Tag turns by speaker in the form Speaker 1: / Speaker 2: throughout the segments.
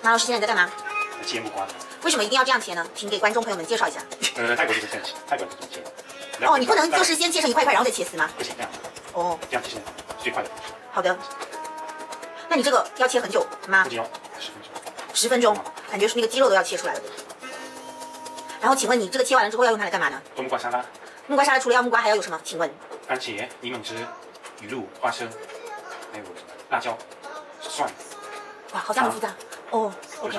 Speaker 1: 马老师现在你在干嘛？
Speaker 2: 切木瓜。
Speaker 1: 为什么一定要这样切呢？请给观众朋友们介绍一下。
Speaker 2: 泰国就是这样切，泰国是这么切。
Speaker 1: 哦，你不能就是先切成一块一块，然后再切丝吗？
Speaker 2: 不行，这样。
Speaker 1: 哦，
Speaker 2: 这样其实最快的。
Speaker 1: 好的。那你这个要切很久吗
Speaker 2: 不仅要10
Speaker 1: 分钟，感觉是那个肌肉都要切出来了。然后请问你这个切完了之后要用它来干嘛呢？
Speaker 2: 做木瓜沙拉。
Speaker 1: 木瓜沙拉除了要木瓜还要有什么？请问？
Speaker 2: 番茄、柠檬汁、鱼露、花生，还有辣椒、蒜。
Speaker 1: 哇，好像很复杂。哦 ，OK。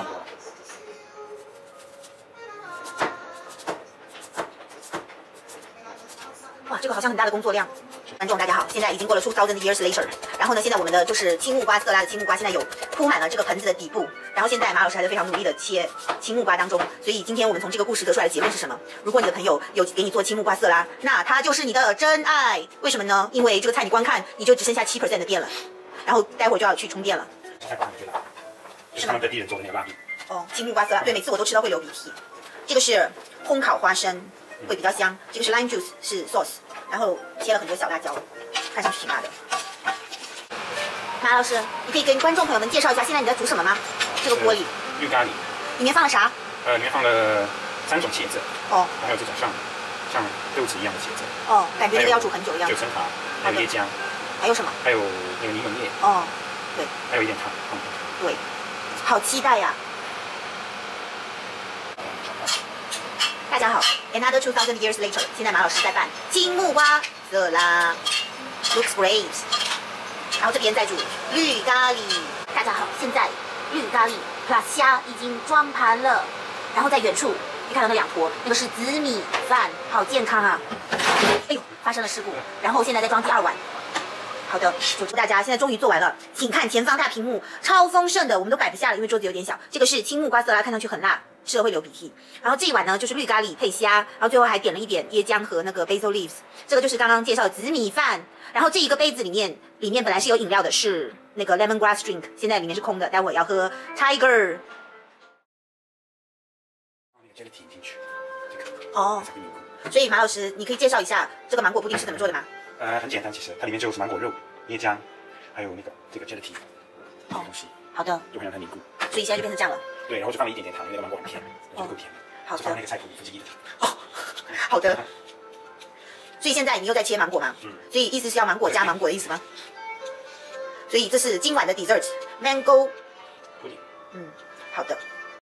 Speaker 1: 哇，这个好像很大的工作量。观众大家好，现在已经过了2000 years later， 然后呢，现在我们的就是青木瓜色拉的青木瓜现在有铺满了这个盆子的底部，然后现在马老师还在非常努力的切青木瓜当中，所以今天我们从这个故事得出来的结论是什么？如果你的朋友有给你做青木瓜色拉，那他就是你的真爱。为什么呢？因为这个菜你光看你就只剩下7% 的电了，然后待会儿就要去充电了。
Speaker 2: 就是他们本地人做的那个拉面。
Speaker 1: 哦，青木瓜色拉，对，每次我都吃到会流鼻涕。这个是烘烤花生，会比较香。这个是 lime juice， 是 sauce。然后切了很多小辣椒，看上去挺辣的。马老师，你可以跟观众朋友们介绍一下，现在你在煮什么吗？这个锅里
Speaker 2: 绿咖喱，
Speaker 1: 里面放了啥？
Speaker 2: 里面放了3种茄子，
Speaker 1: 哦，
Speaker 2: 还有这种像豆子一样的茄子，
Speaker 1: 哦，感觉这个要煮很久的样子。
Speaker 2: 9层塔，还有椰浆，
Speaker 1: 还有什么？
Speaker 2: 还有那个柠檬叶，
Speaker 1: 哦，对，
Speaker 2: 还有一点糖，
Speaker 1: 对，好期待呀！大家好 ，Another 2000 years later， 现在马老师在拌青木瓜色拉 ，looks great。然后这边在煮绿咖喱。大家好，现在绿咖喱 plus 虾已经装盘了，然后在远处你看到那2坨，那个是紫米饭，好健康啊！哎呦，发生了事故，然后现在在装第2碗。好的，就祝大家现在终于做完了，请看前方大屏幕，超丰盛的，我们都摆不下了，因为桌子有点小。这个是青木瓜色拉，看上去很辣，吃了会流鼻涕。然后这一碗呢就是绿咖喱配虾，然后最后还点了一点椰浆和那个 basil leaves。这个就是刚刚介绍的紫米饭。然后这一个杯子里面本来是有饮料的，是那个 lemongrass drink， 现在里面是空的，待会要喝 tiger。
Speaker 2: 这个提进去，
Speaker 1: 哦，所以马老师，你可以介绍一下这个芒果布丁是怎么做的吗？
Speaker 2: 很简单，其实它里面就是芒果肉、椰浆，还有这个 gelatin 东西。
Speaker 1: 好的，
Speaker 2: 就会让它凝固。
Speaker 1: 所以现在就变成这样了。
Speaker 2: 对，然后就放了一点点糖，因为那个芒果很甜，就够甜了。
Speaker 1: 好的。
Speaker 2: 就放那个菜谱1/4的
Speaker 1: 哦，
Speaker 2: 糖。
Speaker 1: 好的。所以现在你又在切芒果吗？所以意思是要芒果加芒果的意思吗？所以这是今晚的 dessert mango。
Speaker 2: pudding。
Speaker 1: 好的。